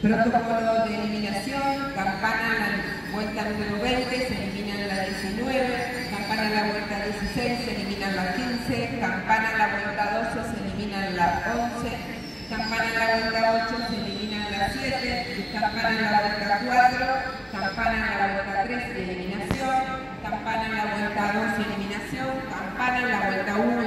Protocolo de eliminación, campana en la vuelta número 20, se eliminan la 19, campana en la vuelta 16, se eliminan la 15, campana en la vuelta 12, se eliminan la 11, campana en la vuelta 8, se eliminan la 7, campana en la vuelta 4, campana en la vuelta 3 de eliminación, campana en la vuelta 2 de eliminación, campana en la vuelta 1